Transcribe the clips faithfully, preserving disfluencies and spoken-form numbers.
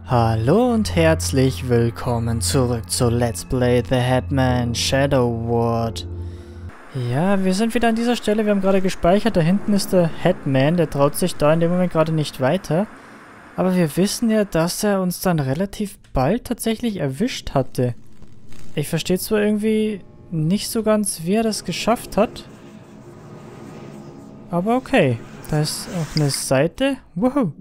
Hallo und herzlich willkommen zurück zu Let's Play The Hetman Shadow Ward. Ja, wir sind wieder an dieser Stelle, wir haben gerade gespeichert, da hinten ist der Hetman, der traut sich da in dem Moment gerade nicht weiter. Aber wir wissen ja, dass er uns dann relativ bald tatsächlich erwischt hatte. Ich verstehe zwar irgendwie nicht so ganz, wie er das geschafft hat. Aber okay, da ist auch eine Seite. Woohoo!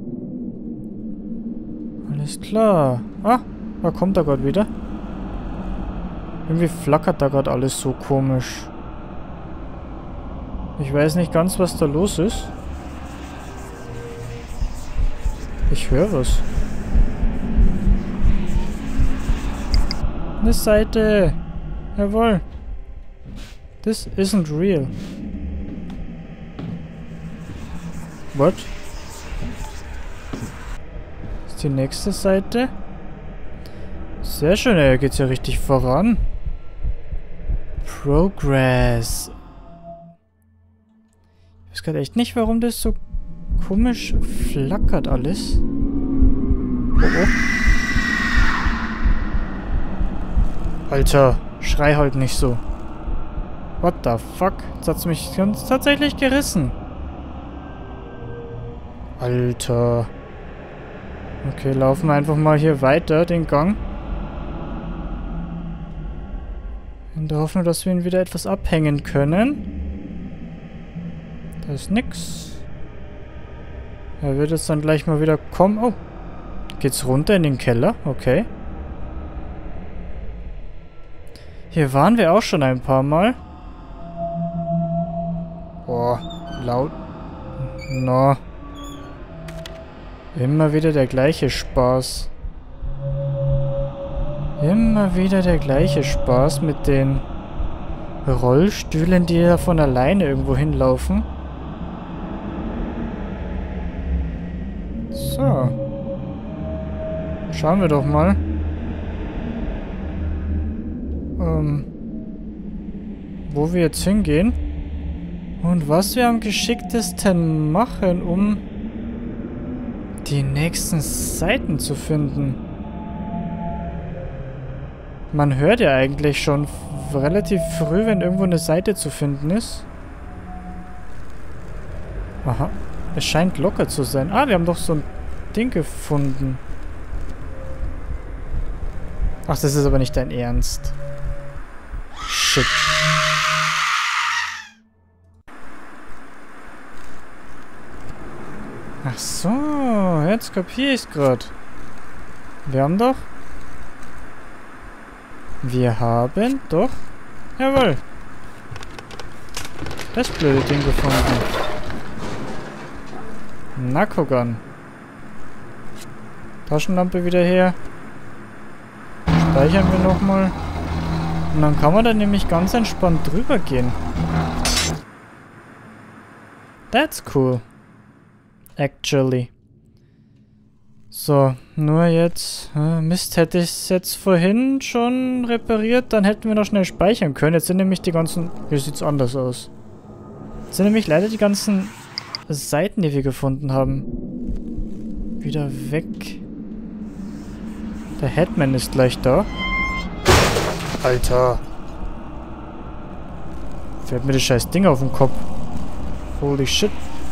Alles klar. Ah, da kommt er gerade wieder. Irgendwie flackert da gerade alles so komisch. Ich weiß nicht ganz, was da los ist. Ich höre was. Eine Seite. Jawohl. This isn't real. What? Ist die nächste Seite? Sehr schön, ey, geht's ja richtig voran. Progress. Ich weiß gerade echt nicht, warum das so komisch flackert alles. Oh, oh. Alter, schrei halt nicht so. What the fuck? Jetzt hat's mich ganz tatsächlich gerissen. Alter. Okay, laufen wir einfach mal hier weiter, den Gang. In der Hoffnung, dass wir ihn wieder etwas abhängen können. Da ist nix. Er wird jetzt dann gleich mal wieder kommen. Oh. Geht's runter in den Keller? Okay. Hier waren wir auch schon ein paar Mal. Boah, laut. No. Immer wieder der gleiche Spaß. Immer wieder der gleiche Spaß mit den Rollstühlen, die da von alleine irgendwo hinlaufen. So. Schauen wir doch mal. Ähm, wo wir jetzt hingehen. Und was wir am geschicktesten machen, um die nächsten Seiten zu finden. Man hört ja eigentlich schon relativ früh, wenn irgendwo eine Seite zu finden ist. Aha. Es scheint locker zu sein. Ah, wir haben doch so ein Ding gefunden. Ach, das ist aber nicht dein Ernst. Shit. Ach so, jetzt kapiere ich es gerade. Wir haben doch... Wir haben doch... Jawohl. Das blöde Ding gefunden. Nakogan. Taschenlampe wieder her. Speichern wir nochmal. Und dann kann man da nämlich ganz entspannt drüber gehen. That's cool. Actually. So, nur jetzt... Äh, Mist, hätte ich es jetzt vorhin schon repariert, dann hätten wir noch schnell speichern können. Jetzt sind nämlich die ganzen... Hier sieht es anders aus. Jetzt sind nämlich leider die ganzen Seiten, die wir gefunden haben, wieder weg. Der Hetman ist gleich da. Alter. Fährt mir das scheiß Ding auf den Kopf. Holy shit.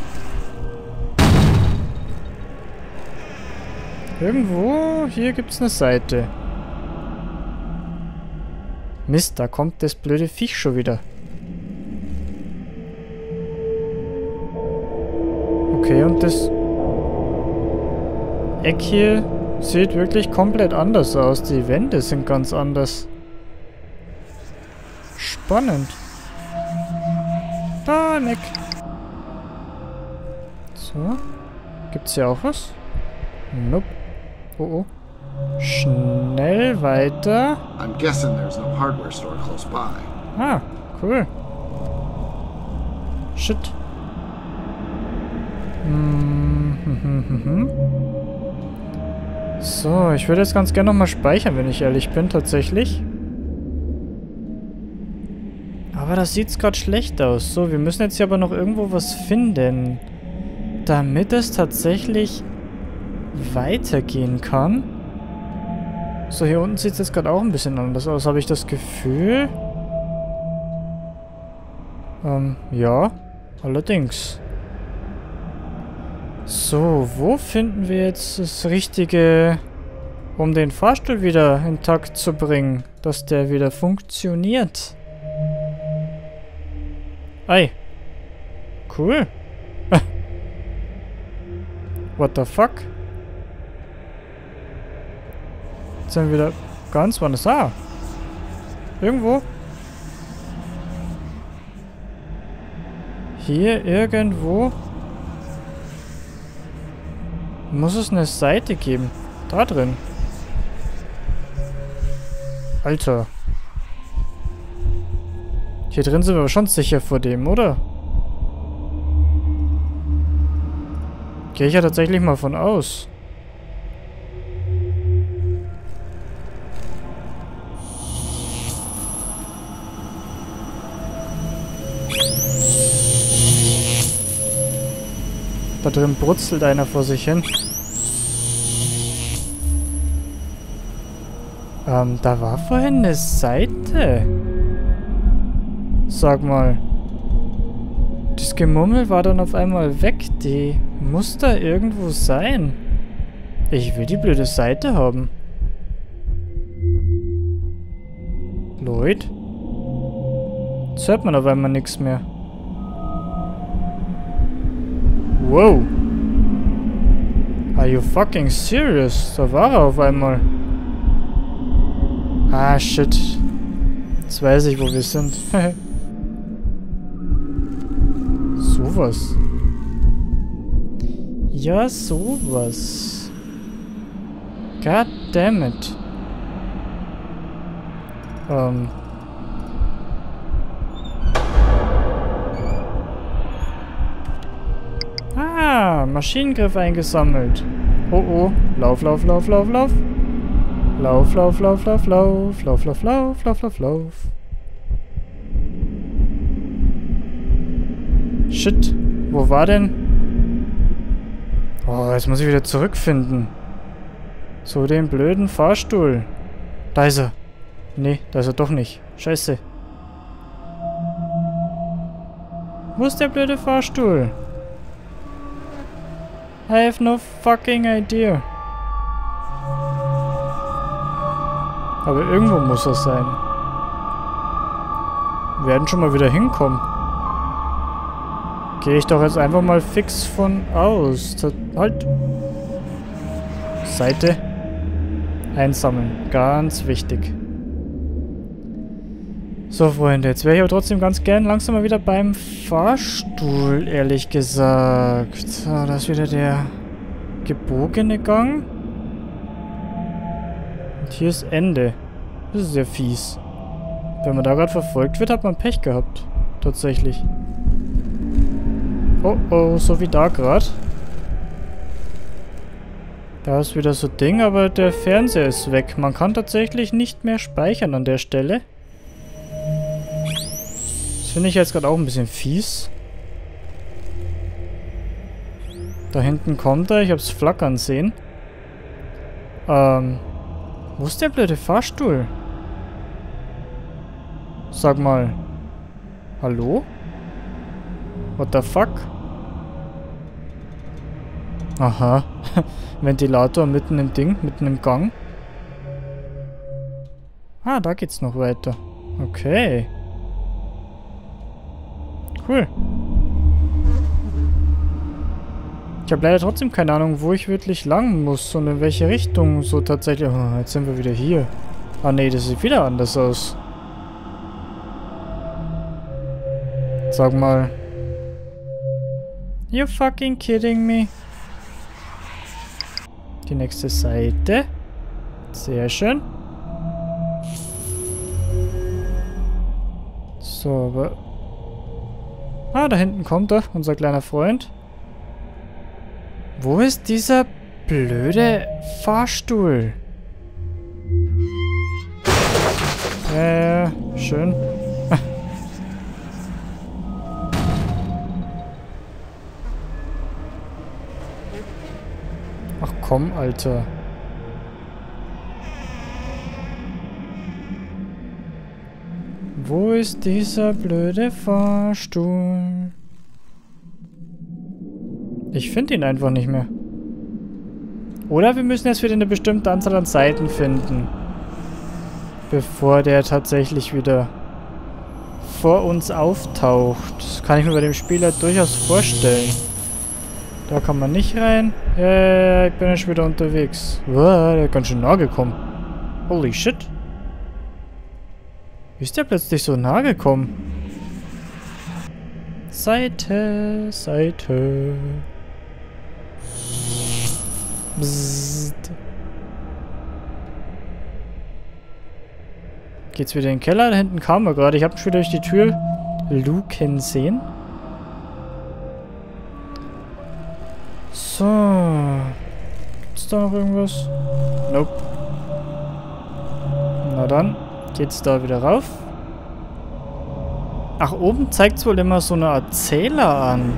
Irgendwo hier gibt es eine Seite. Mist, da kommt das blöde Viech schon wieder. Okay, und das Eck hier sieht wirklich komplett anders aus. Die Wände sind ganz anders. Spannend. Da, ein Eck. So. Gibt's hier auch was? Nope. Oh oh. Schnell weiter. I'm guessing there's no hardware store close by. Ah, cool. Shit. Hm, hm, hm, hm, hm. So, ich würde jetzt ganz gerne nochmal speichern, wenn ich ehrlich bin, tatsächlich. Aber das sieht gerade schlecht aus. So, wir müssen jetzt hier aber noch irgendwo was finden. Damit es tatsächlich weitergehen kann. So, hier unten sieht es jetzt gerade auch ein bisschen anders aus, habe ich das Gefühl. Ähm, ja, allerdings. So, wo finden wir jetzt das Richtige, um den Fahrstuhl wieder intakt zu bringen, dass der wieder funktioniert? Ei. Cool. What the fuck? Jetzt sind wir wieder ganz woanders. Ah. Irgendwo. Hier irgendwo muss es eine Seite geben. Da drin. Alter. Hier drin sind wir aber schon sicher vor dem, oder? Gehe ich ja tatsächlich mal von aus. Da drin brutzelt einer vor sich hin. Ähm, da war vorhin eine Seite. Sag mal. Das Gemummel war dann auf einmal weg. Die muss da irgendwo sein. Ich will die blöde Seite haben. Lloyd? Jetzt hört man auf einmal nichts mehr. Wow. Are you fucking serious? Da war er auf einmal. Ah, shit. Jetzt weiß ich, wo wir sind. Sowas. Ja, sowas. God damn it. Ähm. Ah, Maschinengriff eingesammelt. Oh oh. Lauf, lauf, lauf, lauf, lauf. Lauf, lauf, lauf, lauf, lauf, lauf, lauf, lauf, lauf, lauf, lauf. Shit. Wo war denn? Oh, jetzt muss ich wieder zurückfinden. Zu dem blöden Fahrstuhl. Da ist er. Nee, da ist er doch nicht. Scheiße. Wo ist der blöde Fahrstuhl? I have no fucking idea. Aber irgendwo muss er sein. Wir werden schon mal wieder hinkommen. Gehe ich doch jetzt einfach mal fix von aus. Halt. Seite. Einsammeln. Ganz wichtig. So, Freunde. Jetzt wäre ich aber trotzdem ganz gern langsam mal wieder beim Fahrstuhl, ehrlich gesagt. So, da ist wieder der gebogene Gang. Und hier ist Ende. Das ist sehr fies. Wenn man da gerade verfolgt wird, hat man Pech gehabt. Tatsächlich. Oh oh, so wie da gerade. Da ist wieder so Ding, aber der Fernseher ist weg. Man kann tatsächlich nicht mehr speichern an der Stelle. Das finde ich jetzt gerade auch ein bisschen fies. Da hinten kommt er, ich habe es flackern sehen. Ähm, wo ist der blöde Fahrstuhl? Sag mal. Hallo? What the fuck? Aha. Ventilator mitten im Ding, mitten im Gang. Ah, da geht's noch weiter. Okay. Cool. Ich habe leider trotzdem keine Ahnung, wo ich wirklich lang muss und in welche Richtung so tatsächlich... Oh, jetzt sind wir wieder hier. Ah nee, das sieht wieder anders aus. Sag mal. You fucking kidding me? Die nächste Seite. Sehr schön. So, aber... Ah, da hinten kommt er, unser kleiner Freund. Wo ist dieser blöde Fahrstuhl? Ja, ja, schön. Ach komm, Alter. Wo ist dieser blöde Fahrstuhl? Ich finde ihn einfach nicht mehr. Oder wir müssen jetzt wieder eine bestimmte Anzahl an Seiten finden. Bevor der tatsächlich wieder vor uns auftaucht. Das kann ich mir bei dem Spieler durchaus vorstellen. Da kann man nicht rein. Ja, ja, ja, ich bin ja schon wieder unterwegs. Wow, der ist ganz schön nah gekommen. Holy shit. Wie ist der plötzlich so nah gekommen? Seite, Seite. Bzzzt. Geht's wieder in den Keller? Da hinten kam er gerade. Ich habe schon wieder durch die Tür luken sehen. So. Gibt's da noch irgendwas? Nope. Na dann. Geht's da wieder rauf? Ach, oben zeigt's wohl immer so eine Art Zähler an.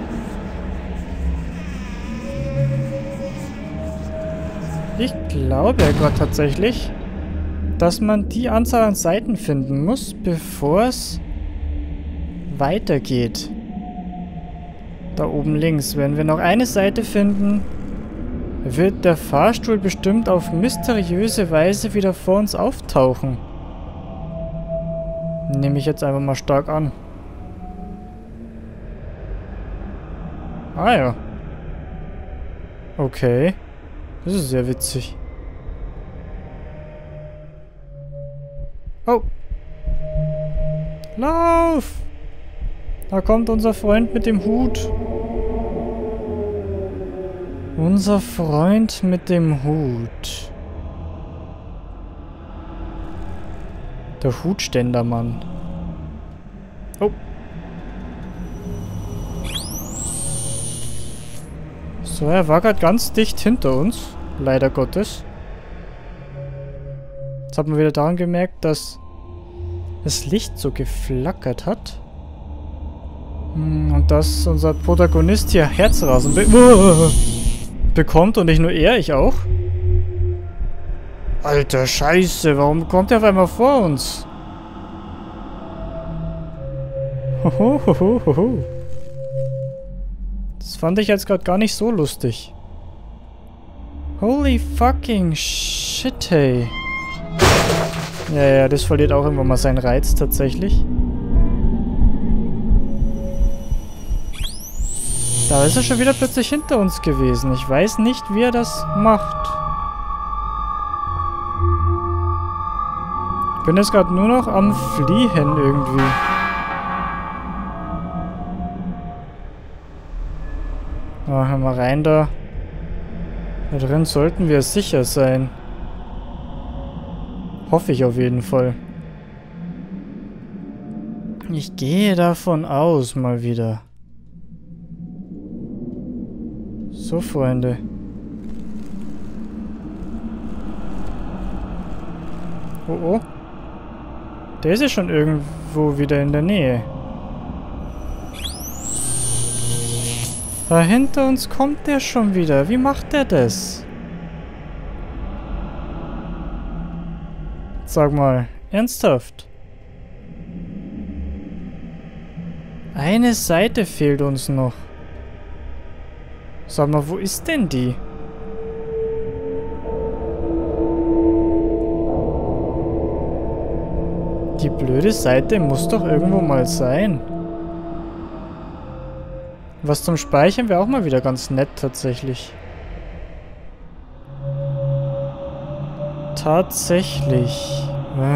Ich glaube ja gerade tatsächlich, dass man die Anzahl an Seiten finden muss, bevor es weitergeht. Da oben links. Wenn wir noch eine Seite finden, wird der Fahrstuhl bestimmt auf mysteriöse Weise wieder vor uns auftauchen. Nehme ich jetzt einfach mal stark an. Ah ja. Okay. Das ist sehr witzig. Oh. Lauf! Da kommt unser Freund mit dem Hut. Unser Freund mit dem Hut. Der Hutständermann. Oh. So, er war gerade ganz dicht hinter uns. Leider Gottes. Jetzt hat man wieder daran gemerkt, dass das Licht so geflackert hat. Und dass unser Protagonist hier Herzrasen be bekommt und nicht nur er, ich auch. Alter Scheiße, warum kommt er auf einmal vor uns? Hoho, hoho, hoho. Das fand ich jetzt gerade gar nicht so lustig. Holy fucking shit, hey. Ja, ja, das verliert auch immer mal seinen Reiz tatsächlich. Da ist er schon wieder plötzlich hinter uns gewesen. Ich weiß nicht, wie er das macht. Ich bin jetzt gerade nur noch am Fliehen irgendwie. Ah, hör mal rein da. Da drin sollten wir sicher sein. Hoffe ich auf jeden Fall. Ich gehe davon aus, mal wieder. So, Freunde. Oh, oh. Der ist ja schon irgendwo wieder in der Nähe. Da hinter uns kommt der schon wieder. Wie macht der das? Sag mal, ernsthaft? Eine Seite fehlt uns noch. Sag mal, wo ist denn die? Die blöde Seite muss doch irgendwo mal sein. Was zum Speichern wäre auch mal wieder ganz nett tatsächlich. Tatsächlich.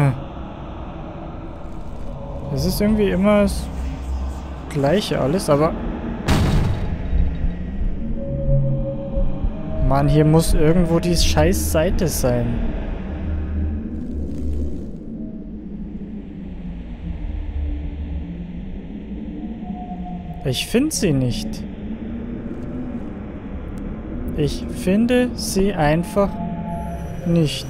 Es ist irgendwie immer das Gleiche alles, aber... Mann, hier muss irgendwo die scheiß Seite sein. Ich finde sie nicht. Ich finde sie einfach nicht.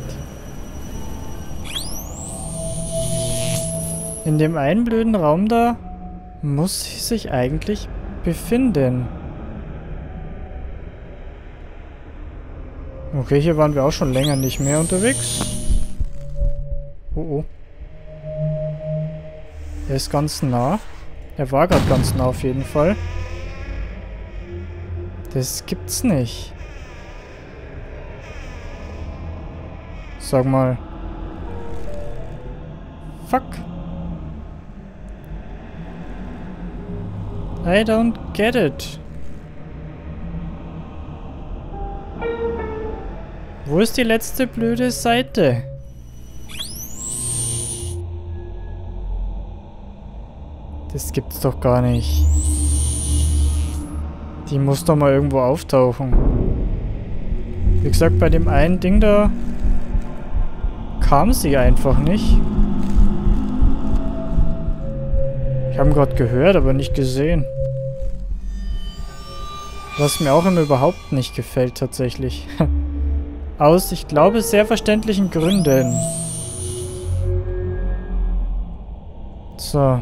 In dem einen blöden Raum da muss sie sich eigentlich befinden. Okay, hier waren wir auch schon länger nicht mehr unterwegs. Oh oh. Er ist ganz nah. Er war gerade ganz nah auf jeden Fall. Das gibt's nicht. Sag mal. Fuck. I don't get it. Wo ist die letzte blöde Seite? Das gibt's doch gar nicht. Die muss doch mal irgendwo auftauchen. Wie gesagt, bei dem einen Ding da kam sie einfach nicht. Ich habe ihn gerade gehört, aber nicht gesehen. Was mir auch immer überhaupt nicht gefällt tatsächlich. Aus, ich glaube, sehr verständlichen Gründen. So.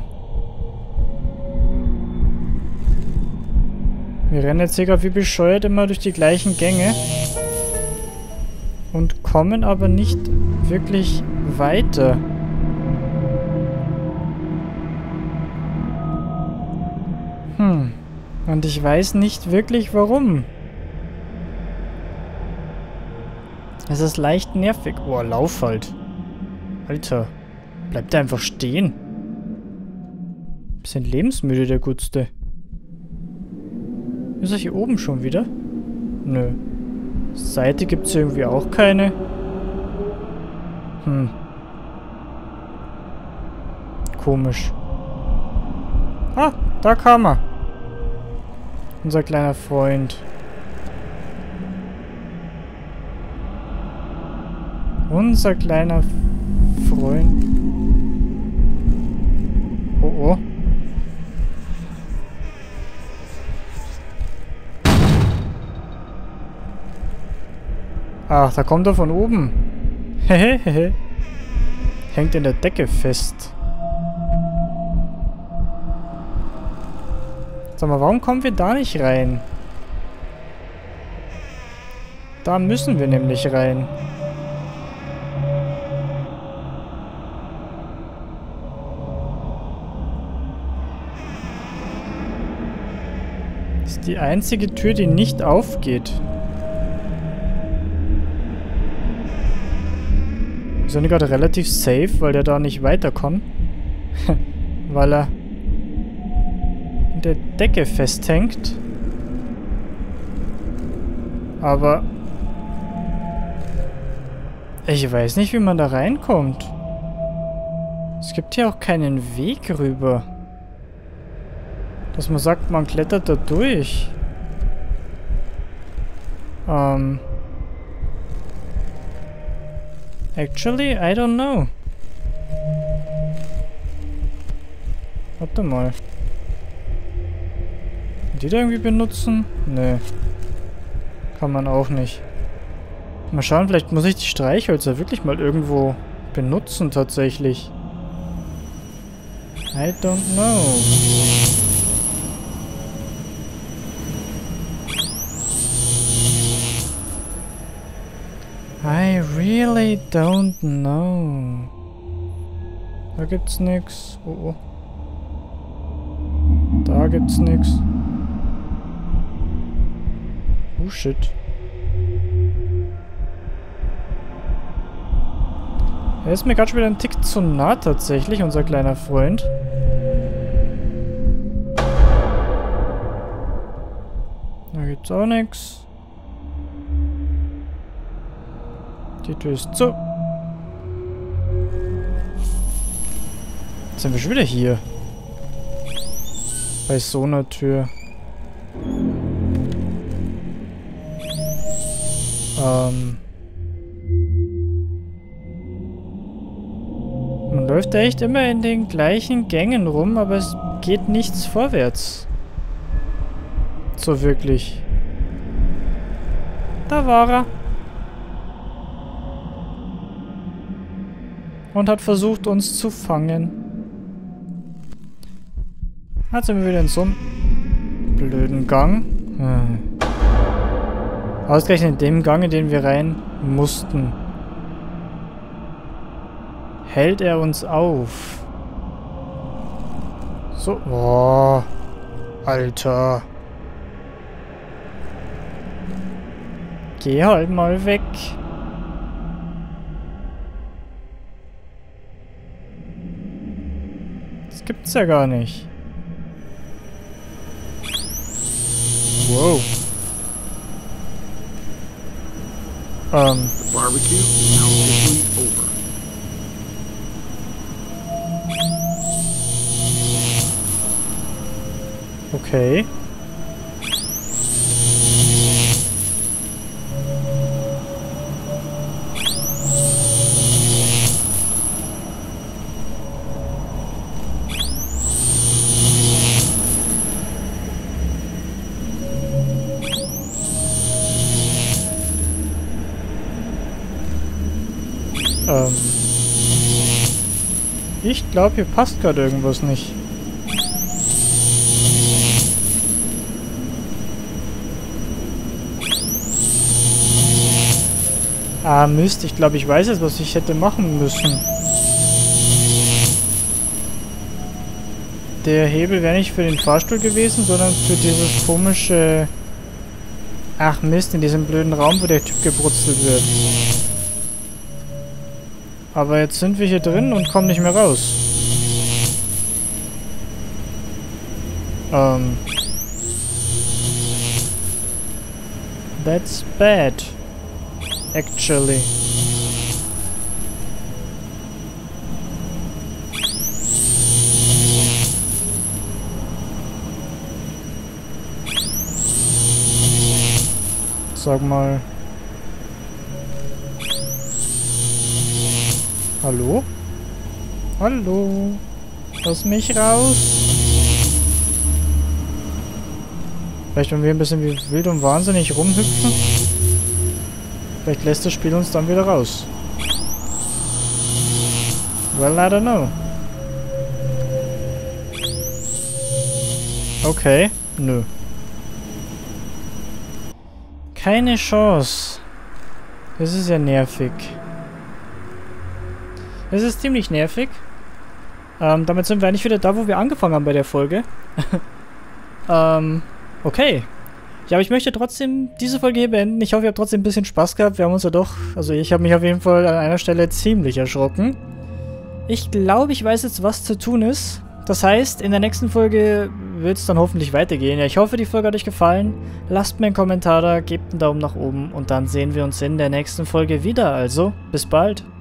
Wir rennen jetzt hier gerade wie bescheuert immer durch die gleichen Gänge. Und kommen aber nicht wirklich weiter. Hm. Und ich weiß nicht wirklich warum. Es ist leicht nervig. Boah, lauf halt. Alter. Bleibt einfach stehen. Bisschen lebensmüde, der Gutste. Ist er hier oben schon wieder? Nö. Seite gibt es irgendwie auch keine. Hm. Komisch. Ah, da kam er. Unser kleiner Freund. Unser kleiner Freund. Oh oh. Ach, da kommt er von oben. Hehehe. Hängt in der Decke fest. Sag mal, warum kommen wir da nicht rein? Da müssen wir nämlich rein. Das ist die einzige Tür, die nicht aufgeht. Wir sind gerade relativ safe, weil der da nicht weiter kann. Weil er in der Decke festhängt. Aber ich weiß nicht, wie man da reinkommt. Es gibt hier auch keinen Weg rüber. Dass man sagt, man klettert da durch. Ähm... Actually, I don't know. Warte mal. Die da irgendwie benutzen? Nee. Kann man auch nicht. Mal schauen, vielleicht muss ich die Streichhölzer wirklich mal irgendwo benutzen tatsächlich. I don't know. I really don't know. Da gibt's nix. Oh, oh. Da gibt's nix. Oh shit. Er ist mir gerade schon wieder ein Tick zu nah tatsächlich, unser kleiner Freund. Da gibt's auch nix. Die Tür ist zu. Jetzt sind wir schon wieder hier. Bei so einer Tür. Ähm. Man läuft echt immer in den gleichen Gängen rum, aber es geht nichts vorwärts. So wirklich. Da war er. Und hat versucht, uns zu fangen. Jetzt sind wir wieder in so einem blöden Gang. Hm. Ausgerechnet in dem Gang, in den wir rein mussten, hält er uns auf. So. Oh. Alter. Geh halt mal weg. Das gibt's ja gar nicht. Wow. Ähm. The barbecue is now officially over. Okay. Ähm. Ich glaube, hier passt gerade irgendwas nicht. Ah, Mist. Ich glaube, ich weiß jetzt, was ich hätte machen müssen. Der Hebel wäre nicht für den Fahrstuhl gewesen, sondern für dieses komische... Ach Mist, in diesem blöden Raum, wo der Typ gebrutzelt wird. Aber jetzt sind wir hier drin und kommen nicht mehr raus. Ähm... That's bad. Actually. Sag mal. Hallo? Hallo? Lass mich raus. Vielleicht, wenn wir ein bisschen wie wild und wahnsinnig rumhüpfen. Vielleicht lässt das Spiel uns dann wieder raus. Well, I don't know. Okay. Nö. Keine Chance. Das ist ja nervig. Das ist ziemlich nervig. Ähm, damit sind wir eigentlich wieder da, wo wir angefangen haben bei der Folge. ähm, okay. Ja, aber ich möchte trotzdem diese Folge hier beenden. Ich hoffe, ihr habt trotzdem ein bisschen Spaß gehabt. Wir haben uns ja doch... Also ich habe mich auf jeden Fall an einer Stelle ziemlich erschrocken. Ich glaube, ich weiß jetzt, was zu tun ist. Das heißt, in der nächsten Folge wird es dann hoffentlich weitergehen. Ja, ich hoffe, die Folge hat euch gefallen. Lasst mir einen Kommentar da, gebt einen Daumen nach oben und dann sehen wir uns in der nächsten Folge wieder. Also, bis bald.